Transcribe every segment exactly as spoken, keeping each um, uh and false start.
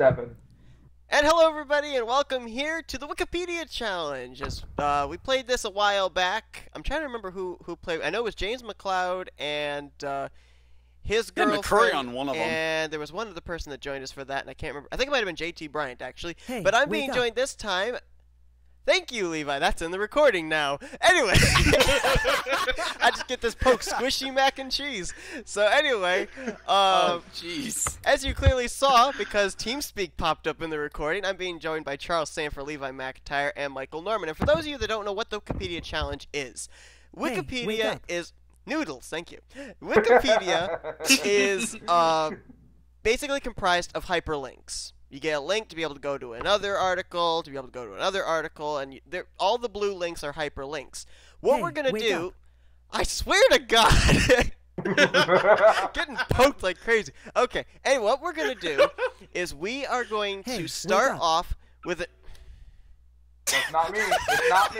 Seven. And hello everybody, and welcome here to the Wikipedia Challenge. As uh, we played this a while back. I'm trying to remember who who played. I know it was James McLeod and uh, his Yeah, girlfriend. McCurry on one of them. And there was one other person that joined us for that, and I can't remember. I think it might have been J T Bryant actually. Hey, but I'm wake being up. joined this time. Thank you, Levi. That's in the recording now. Anyway, I just get this poke squishy mac and cheese. So anyway, um, Oh, jeez. as you clearly saw, because TeamSpeak popped up in the recording, I'm being joined by Charles Sanford, Levi McIntyre, and Michael Norman. And for those of you that don't know what the Wikipedia Challenge is, Hey, wake Wikipedia up. is noodles. Thank you. Wikipedia is uh, basically comprised of hyperlinks. You get a link to be able to go to another article, to be able to go to another article, and you, all the blue links are hyperlinks. What Hey, we're gonna wake do, up. I swear to God, getting poked like crazy. Okay, anyway, what we're gonna do is we are going Hey, to wake start up. off with a. It's not me. It's not me.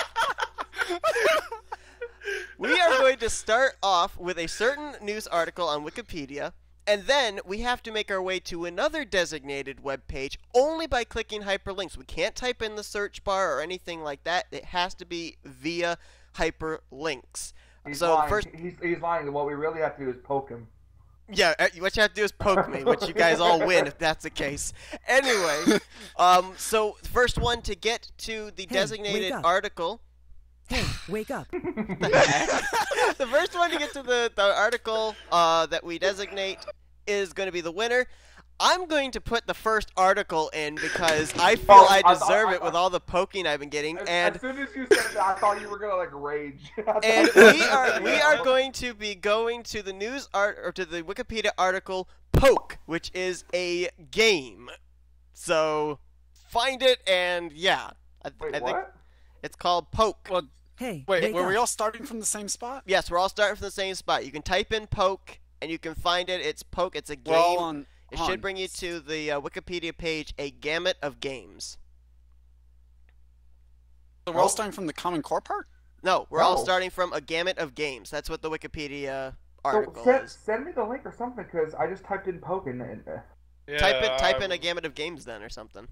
We are going to start off with a certain news article on Wikipedia. And then we have to make our way to another designated web page only by clicking hyperlinks. We can't type in the search bar or anything like that. It has to be via hyperlinks. He's So lying. first, He's, he's lying. What we really have to do is poke him. yeah, uh, what you have to do is poke me, which you guys all win if that's the case. Anyway, um, so first one to get to the Hey, designated wake up. article. Hey, wake up. The first one to get to the, the article uh, that we designate is going to be the winner. I'm going to put the first article in because I feel Oh, I I thought- deserve I it with thought- all the poking I've been getting. As, And as soon as you said that, I thought you were gonna like rage. and we are we are going to be going to the news art or to the Wikipedia article Poke, which is a game. So find it and yeah, I, Wait, I think what? it's called Poke. Well, Hey, wait, wake were up. we all starting from the same spot? Yes, we're all starting from the same spot. You can type in Poke and you can find it. It's Poke. It's a We're all game. on. It on. should bring you to the uh, Wikipedia page, A Gamut of Games. So we're all Oh. starting from the Common Core part? No, we're all No. starting from A Gamut of Games. That's what the Wikipedia So article send, is. send me the link or something, because I just typed in poke and. and uh, Yeah, Type in type in um, A Gamut of Games then or something.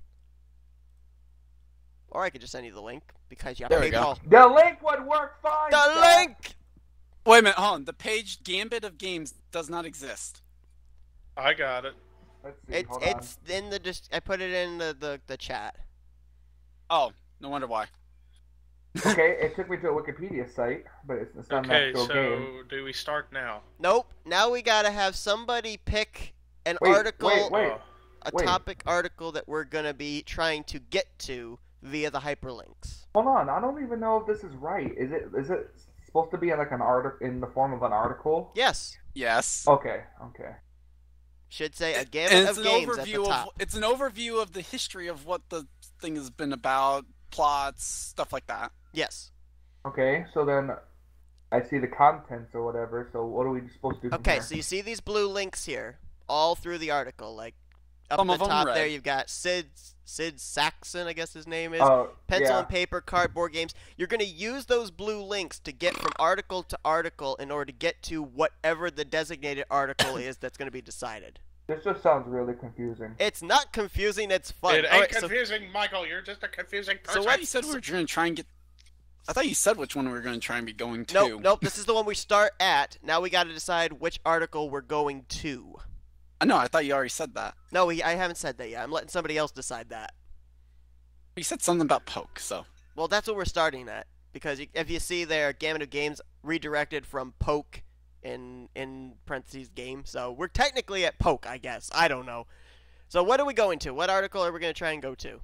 Or I could just send you the link because you have There to we pay go. all. the link would work fine. The Scott. link! Wait a minute, hold on. The page Gambit of Games does not exist. I got it. Let's see. It's hold it's in the just I put it in the, the, the chat. Oh, no wonder why. on. Okay, it took me to a Wikipedia site, but it's, it's not Okay, an actual so game. do we start now? Nope. Now we gotta have somebody pick an Wait, article wait, wait. Oh, a wait. topic article that we're gonna be trying to get to via the hyperlinks. Hold on, I don't even know if this is right. Is it is it supposed to be like an article in the form of an article? Yes. Yes. Okay, okay. Should say a and gamut it's of an games at the overview of top. it's an overview of the history of what the thing has been about, plots, stuff like that. Yes. Okay, so then I see the contents or whatever, so what are we supposed to do from Okay, here? so you see these blue links here, all through the article, like up Some at of the them top red. there. You've got Sid Sid Saxon, I guess his name is. Oh, Pencil yeah. and paper, cardboard games. You're going to use those blue links to get from article to article in order to get to whatever the designated article is that's going to be decided. This just sounds really confusing. It's not confusing. It's fun. it ain't Alright, so- confusing, Michael. You're just a confusing So person. I thought you said we were going to try and get. I thought you said which one we were going to try and be going to. Nope, nope. This is the one we start at. Now we got to decide which article we're going to. I know. I thought you already said that. No, we, I haven't said that yet. I'm letting somebody else decide that. You said something about poke, so. Well, that's what we're starting at. Because you, if you see there, Gamut of Games redirected from Poke in in parentheses game. So we're technically at Poke, I guess. I don't know. So what are we going to? What article are we going to try and go to?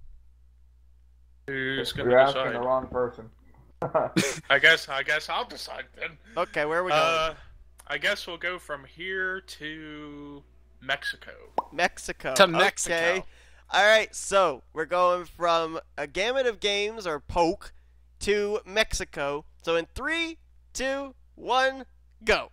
Who's You're gonna asking decide? the wrong person. I guess. I guess I'll decide then. Okay, where are we going? Uh, I guess we'll go from here to Mexico. Mexico. To Mexico. Okay. All right, so we're going from a Gamut of Games, or Poke, to Mexico. So in three, two, one, go.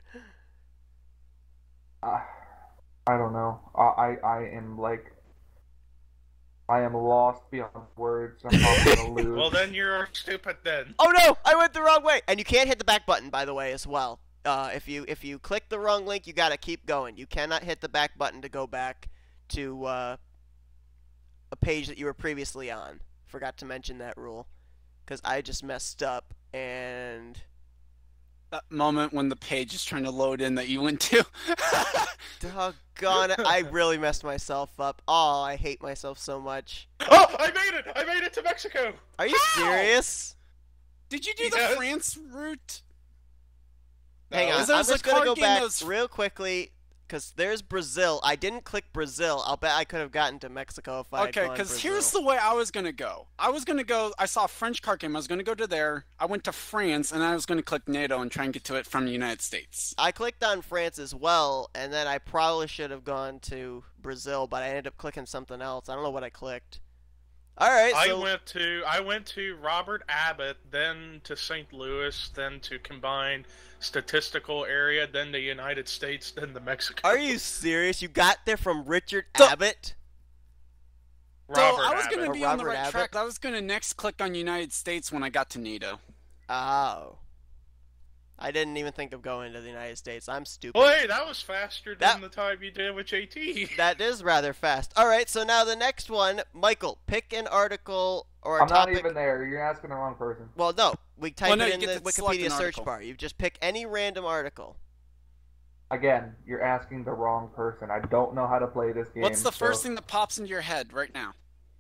uh, I don't know. I, I I am like I am lost beyond words. I'm probably gonna lose. Well, then you're stupid then. Oh no, I went the wrong way. And you can't hit the back button, by the way, as well. Uh, if you if you click the wrong link, you gotta keep going. You cannot hit the back button to go back to uh, a page that you were previously on. Forgot to mention that rule because I just messed up and That moment when the page is trying to load in that you went to. doggone it, I really messed myself up. Oh, I hate myself so much. Oh, I made it! I made it to Mexico! Are you How? serious? Did you do Yes. the France route? Hang No. on, Is there I'm a just gonna card go game back that's- real quickly because there's Brazil. I didn't click Brazil. I'll bet I could have gotten to Mexico if I. Okay, because here's the way I was gonna go. I was gonna go. I saw a French card game. I was gonna go to there. I went to France, and I was gonna click NATO and try and get to it from the United States. I clicked on France as well, and then I probably should have gone to Brazil, but I ended up clicking something else. I don't know what I clicked. All right, I so went to I went to Robert Abbott, then to Saint Louis, then to combined statistical area, then the United States, then the Mexico. are you serious? You got there from Richard So- Abbott? So Robert I was Abbott. gonna be Or on the Robert right Abbott? track. but I was gonna next click on United States when I got to NATO. Oh. I didn't even think of going to the United States. I'm stupid. Well, hey, that was faster than That- the time you did with J T. That is rather fast. All right, so now the next one, Michael, pick an article or a I'm not topic. even there. You're asking the wrong person. Well, no, we type Well, no, it you in get the to select Wikipedia an search article. bar. You just pick any random article. Again, you're asking the wrong person. I don't know how to play this game. What's the first so thing that pops into your head right now?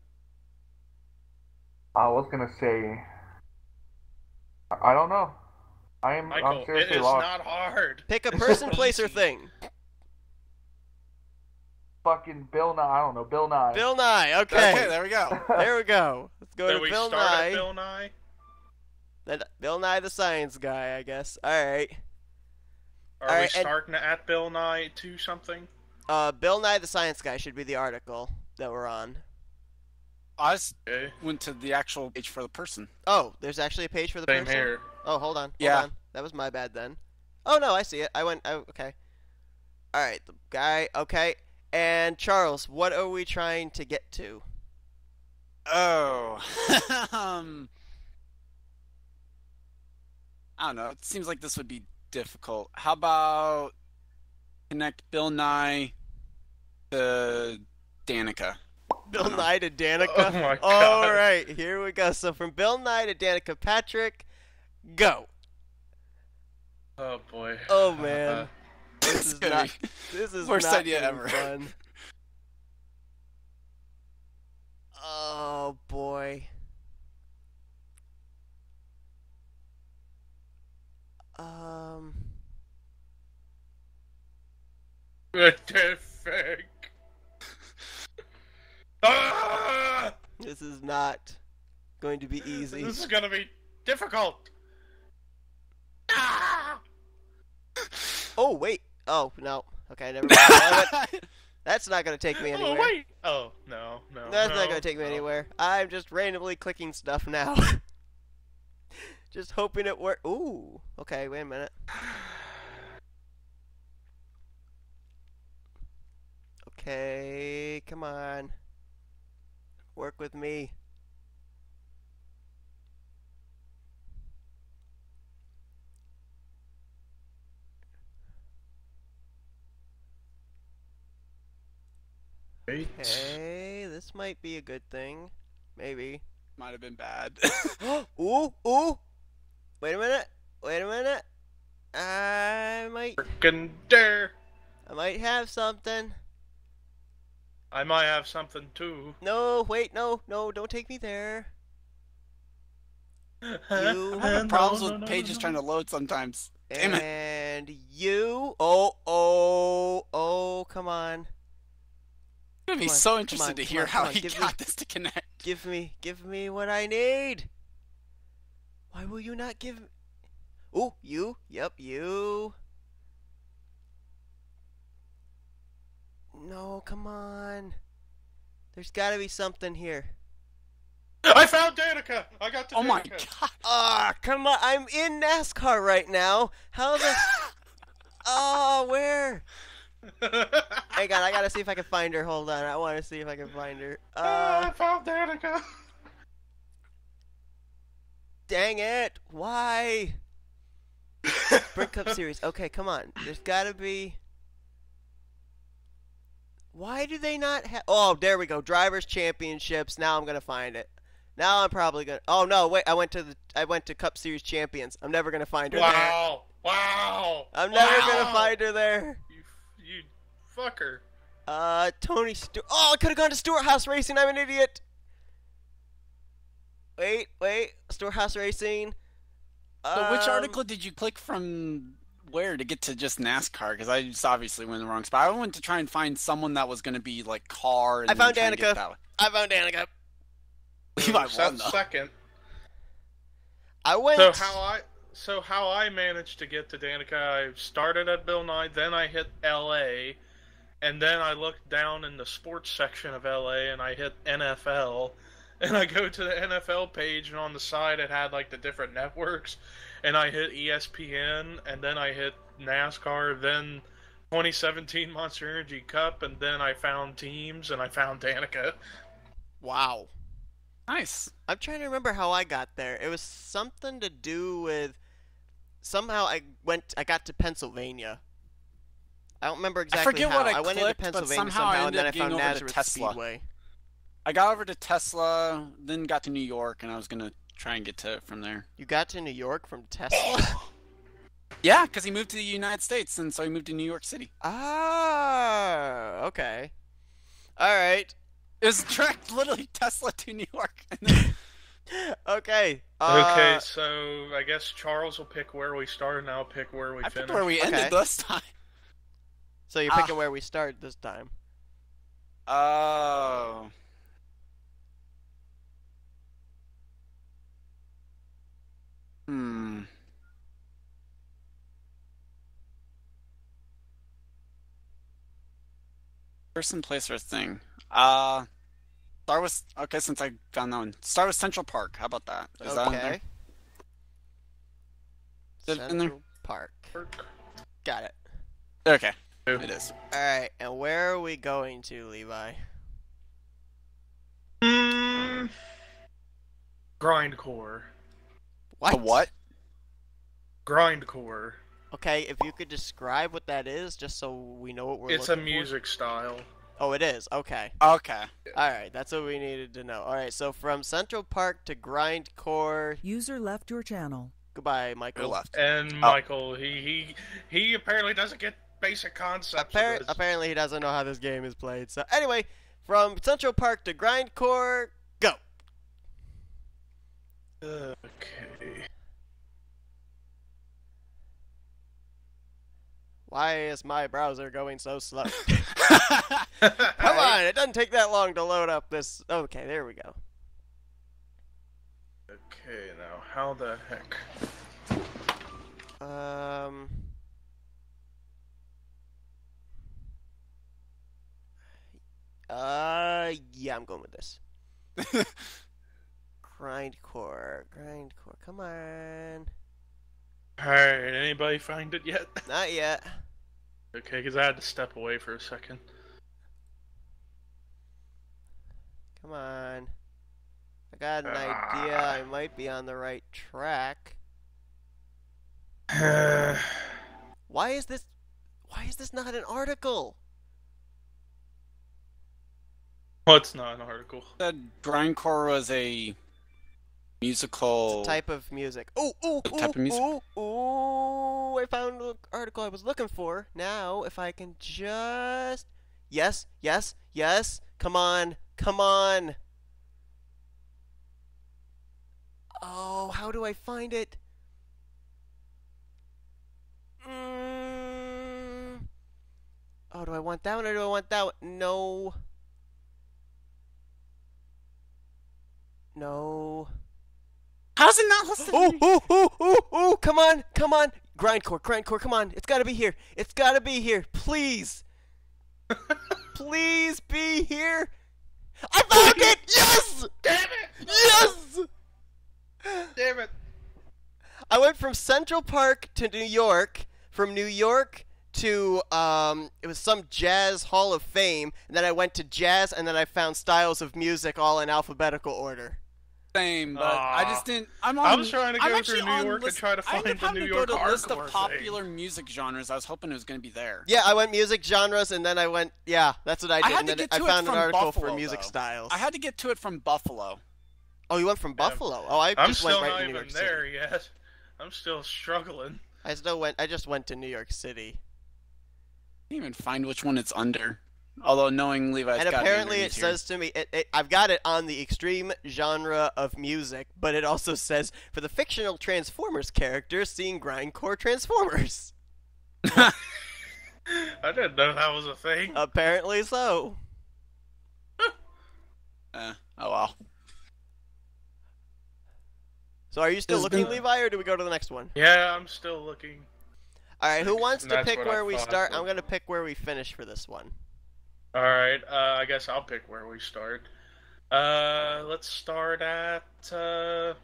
I was gonna say. I I don't know. I am. Michael, I'm it seriously is lost. not hard. Pick a person, place, or Easy. thing. Fucking Bill Nye. I don't know. Bill Nye. Bill Nye. Okay. Okay, there we go. There we go. Let's go So to we Bill start Nye. at Bill Nye. Then Bill Nye the science guy, I guess. All right. Are All we right, and- starting at Bill Nye to something? Uh, Bill Nye the science guy should be the article that we're on. I just Okay. went to the actual page for the person. Oh, there's actually a page for the Same person. here. Oh, hold on. Hold Yeah. on. That was my bad then. Oh no, I see it. I went. Oh, okay. All right, the guy. Okay. And Charles, what are we trying to get to? Oh. um. I don't know. It seems like this would be difficult. How about connect Bill Nye to Danica? Bill know. Nye to Danica. Oh my All God. right, here we go. So from Bill Nye to Danica Patrick, go. Oh boy. Oh man, this It's is gonna not. be- This is Worst not idea gonna be ever. Fun. Oh boy. Um. Terrific. Ah! This is not going to be easy. This is gonna be difficult. Ah! Oh wait. Oh no. Okay, never mind. That's not going to take me Oh anywhere. wait. Oh no, no. That's no, not going to take me no. anywhere. I'm just randomly clicking stuff now. Just hoping it works. Ooh. Okay, wait a minute. Okay, come on. Work with me. Wait. Okay, this might be a good thing. Maybe. Might have been bad. Ooh, ooh. Wait a minute. Wait a minute. I might Frickin' dare. I might have something. I might have something too. No, wait, no, no, don't take me there. You I'm having problems with pages trying to load sometimes. Damn it. And you. Oh, oh, oh, come on. I'm gonna be Come on, so come interested on, to come hear on, how come on, he give me- got this to connect. Give me, give me what I need. Why will you not give me? Ooh, you. Yep, you. No, come on. There's gotta be something here. I found Danica. I got to Oh my Danica. god. Ah, come on. I'm in NASCAR right now. How the? Oh, where? Hang on, I gotta see if I can find her. Hold on, I want to see if I can find her. I Uh, found Danica. dang it! Why? Sprint Cup Series. Okay, come on. There's gotta be. Why do they not have? Oh, there we go. Drivers Championships. Now I'm gonna find it. Now I'm probably gonna. Oh no, wait. I went to the. I went to Cup Series Champions. I'm never gonna find her there. Wow! Wow! I'm never wow. gonna find her there. You, you fucker. Uh, Tony Stewart. Oh, I could have gone to Stewart House Racing. I'm an idiot. Wait, wait. Stewart House Racing. So which Um, article did you click from where to get to just NASCAR? Because I just obviously went in the wrong spot. I went to try and find someone that was going to be like car. And I found then try and get Danica. that I found Danica. Levi won That's though. second. I went. So how I so how I managed to get to Danica, I started at Bill Nye, then I hit L A, and then I looked down in the sports section of L A and I hit N F L, and I go to the N F L page and on the side it had like the different networks, and I hit E S P N, and then I hit NASCAR, then twenty seventeen Monster Energy Cup, and then I found teams and I found Danica. Wow. Nice. I'm trying to remember how I got there. It was something to do with somehow I went. I got to Pennsylvania. I don't remember exactly forget how. what I went clicked, into but Pennsylvania somehow I and ended then I up getting found over to Nazareth Tesla. Speedway. I got over to Tesla, then got to New York, and I was going to try and get to it from there. You got to New York from Tesla? Yeah, because he moved to the United States, and so he moved to New York City. Ah, okay. All right. It was direct, literally Tesla to New York. And then... Okay. Uh, Okay, so I guess Charles will pick where we started, and I'll pick where we I finished. picked where we ended Okay. this time. So you're Ah. picking where we started this time. Oh. Hmm. Person, place, or thing. Uh, start with, okay, since I found that one. Start with Central Park. How about that? Is that in there? Okay. Is it in there? Central Park. Got it. Okay, it is. All right, and where are we going to, Levi? Mm, grindcore. What? A what? Grindcore. Okay, if you could describe what that is, just so we know what we're It's a looking for. music style. Oh, it is. Okay. Okay. All right, that's what we needed to know. All right, so from Central Park to Grindcore. User left your channel. Goodbye, Go Michael. left. And Michael, he, he he apparently doesn't get basic concepts. Appar- of this. apparently, he doesn't know how this game is played. So anyway, from Central Park to Grindcore, go. Okay. Why is my browser going so slow? Come on, it doesn't take that long to load up this. Okay, there we go. Okay, now how the heck? Um. Uh, yeah, I'm going with this. Grindcore, grindcore. Come on. Alright, anybody find it yet? Not yet. Okay, because I had to step away for a second. Come on. I got an idea. I might be on the right track. Why is this? Why is this not an article? Well, it's not an article. Said grindcore was a musical. It's a type of music. Ooh, ooh, What ooh, type of music? ooh, ooh! I found the article I was looking for. Now, if I can just, yes, yes, yes. Come on, come on. Oh, how do I find it? Mm. Oh, do I want that one or do I want that one? No. No. How's it not listed? Ooh, ooh, ooh, ooh, ooh, come on, come on. Grindcore, grindcore, come on. It's gotta be here. It's gotta be here. Please. Please be here. I found it! Yes! Damn it! Yes! Damn it! I went from Central Park to New York, from New York to, um, it was some jazz hall of fame, and then I went to jazz, and then I found styles of music all in alphabetical order. Same, but I just didn't. I'm on. I was trying to go I'm through actually New on York and list, try to I find ended up the having New to York go to list of hardcore popular thing. music genres. I was hoping it was going to be there. Yeah, I went music genres, and then I went. Yeah, that's what I did. I had and to then get I to it found an from article Buffalo, for music though. styles. I had to get to it from Buffalo. Oh, you went from Buffalo. Oh, I I'm just still went right not to New even York City. there yet. I'm still struggling. I still went. I just went to New York City. I can't even find which one it's under. Although knowing Levi's And got apparently it underneath here. says to me, it, it, I've got it on the extreme genre of music, but it also says, for the fictional Transformers character, seeing grindcore Transformers. I didn't know that was a thing. Apparently so. Eh, oh well. So are you still There's looking, been- Levi, or do we go to the next one? Yeah, I'm still looking. Alright, who wants to That's pick what where I we thought, start? but- I'm going to pick where we finish for this one. Alright, uh, I guess I'll pick where we start. Uh, let's start at, uh...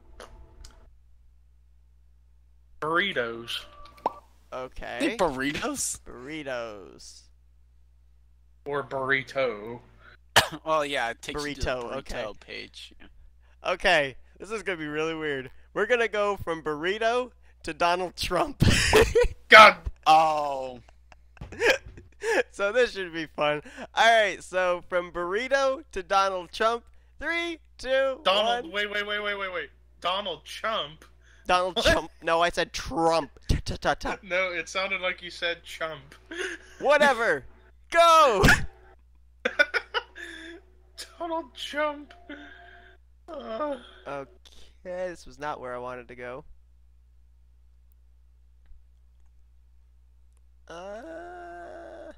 burritos. Okay. Hey, burritos? Burritos. Or burrito. Well, yeah, it takes you to the Burrito, burrito okay. page. Yeah. Okay, this is going to be really weird. We're going to go from burrito to Donald Trump. God! Oh. So this should be fun. Alright, so from burrito to Donald Trump. Three, two, Donald, one. wait, wait, wait, wait, wait, wait. Donald Chump? Donald What? Trump. No, I said Trump. Ta-ta-ta-ta. No, it sounded like you said chump. Whatever. Go! Donald Chump. Uh, Okay, this was not where I wanted to go. Uh,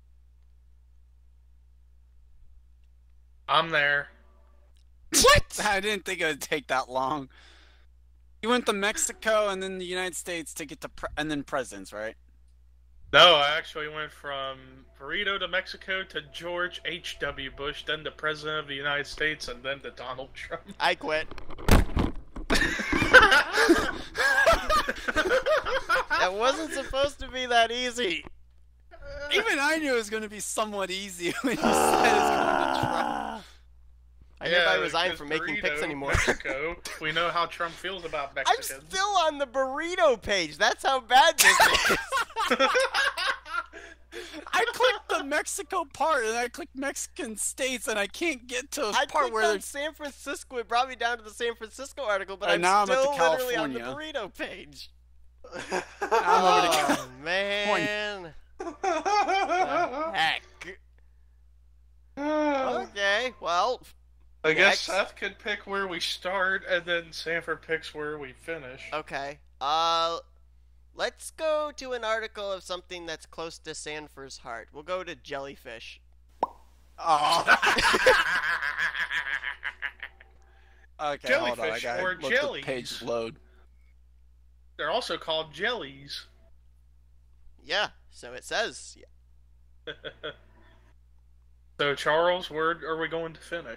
I'm there. what? I didn't think it would take that long. You went to Mexico and then the United States to get to pre- and then presidents, right? No, I actually went from burrito to Mexico to George H W. Bush, then to President of the United States, and then to Donald Trump. I quit. That wasn't supposed to be that easy. Even I knew it was going to be somewhat easy when you said it's going to Trump. I hereby resign because from making burrito, picks anymore. Mexico, we know how Trump feels about I'm Mexicans. still on the burrito page. That's how bad this is. I clicked the Mexico part and I clicked Mexican states and I can't get to a I part clicked where on there's. San Francisco. It brought me down to the San Francisco article, but And I'm now I'm at the still literally on the California. burrito page. I'm over to Oh, man. Heck. Okay, well, I guess Next. Seth could pick where we start, and then Sanford picks where we finish. okay. Uh, let's go to an article of something that's close to Sanford's heart. We'll go to jellyfish. Oh. Okay, hold on. I Jellyfish gotta or let the jellies? page load. They're also called jellies. Yeah, so it says. So, Charles, where are we going to finish?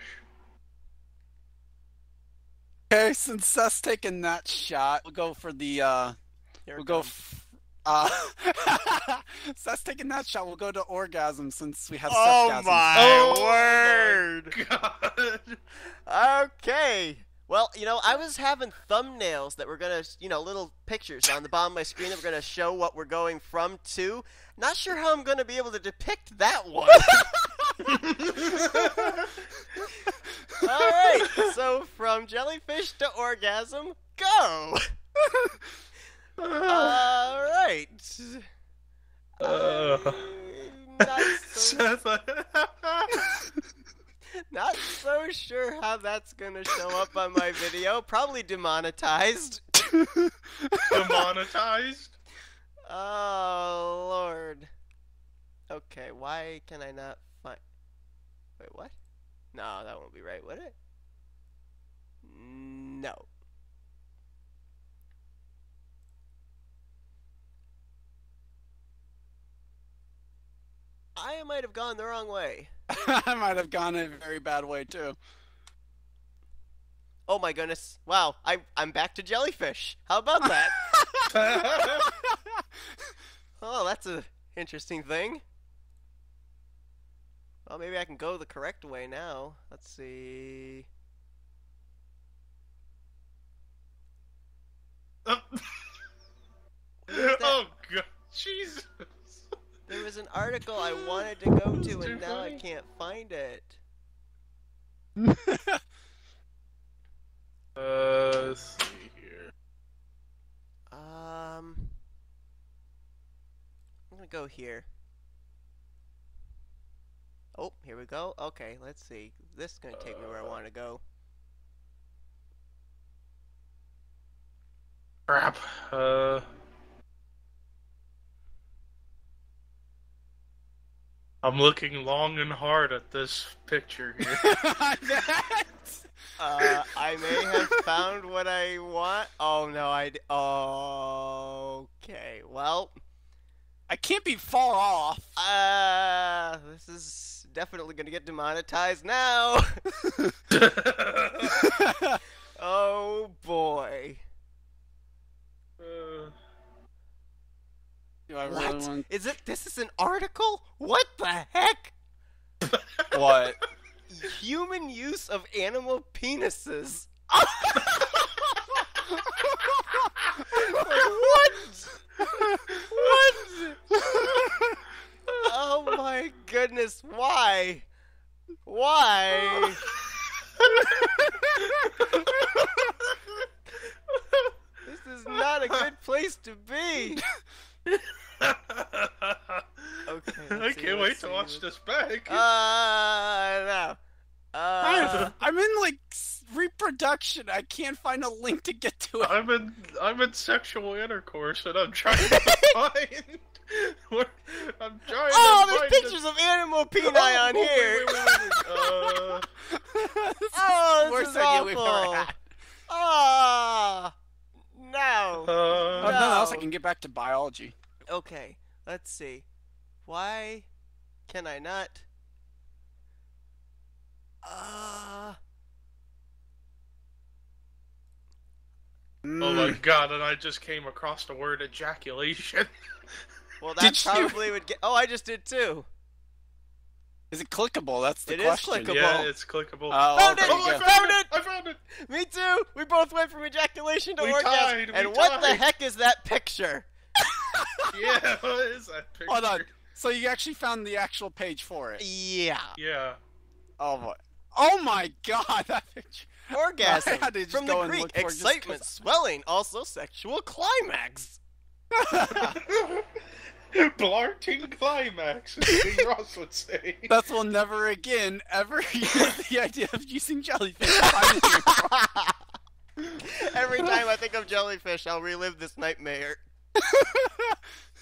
Okay, since Seth's taking that shot, we'll go for the. uh Here We'll it go. comes. F- uh, Seth's taking that shot. We'll go to orgasm since we have Oh Sethgasms. my Oh word! God. Okay. Well, you know, I was having thumbnails that were gonna, you know, little pictures on the bottom of my screen that were gonna show what we're going from to. Not sure how I'm gonna be able to depict that one. All right. So from jellyfish to orgasm, go. All right. Uh. Not so Seth, Not so sure how that's gonna show up on my video. Probably demonetized. demonetized? Oh, Lord. Okay, why can I not find... Wait, what? No, that won't be right, would it? No. I might have gone the wrong way. I might have gone a very bad way too. Oh my goodness. Wow, I, I'm back to jellyfish. How about that? Oh, that's a interesting thing. Well, maybe I can go the correct way now. Let's see. Uh, that? oh god, Jesus. There was an article I wanted to go That's to, too and now I funny. can't find it. Uh, let's see here. Um, I'm gonna go here. Oh, here we go. Okay, let's see. This is gonna take me where I want to go. Crap. Uh. I'm looking long and hard at this picture here. Uh, I may have found what I want. Oh no, I. D- okay, well, I can't be far off. uh, this is definitely gonna get demonetized now. Oh boy. Uh, Do I really What? want Is it? This is an article? What the heck? what? Human use of animal penises. What? What? Oh my goodness, why? Why? This is not a good place to be. Okay. I let's see, can't let's wait to see. watch this back. Uh, no. Uh, I'm in like s- reproduction. I can't find a link to get to it. I'm in I'm in sexual intercourse and I'm trying to find. What, I'm trying oh, to there's find pictures of animal peni Oh, on wait, here. wait, wait, wait, wait. This Oh, is the this worst is idea we've ever awful. had. Ah, no. Uh, Oh, uh, no, else I No. can get back to biology. Okay, let's see. Why can I not? Uh, oh my Mm. god! And I just came across the word ejaculation. well, that Did you- probably would get. Oh, I just did too. Is it clickable? That's the It is question. clickable. Yeah, it's clickable. Oh, Found there it! you oh, I go. found, Found it! it! I found it! Me too. We both went from ejaculation to We orgasm. tied, we and what the tied. heck is that picture? Yeah, what is that picture? Hold on. So you actually found the actual page for it? Yeah, Yeah. Oh boy. Oh my god, that picture. orgasm. I had to just From go the and Greek, look for it just excitement, 'cause- swelling, also sexual climax. Blarting climax, as King Ross would say. Thus will never again ever use the idea of using jellyfish. Every time I think of jellyfish, I'll relive this nightmare.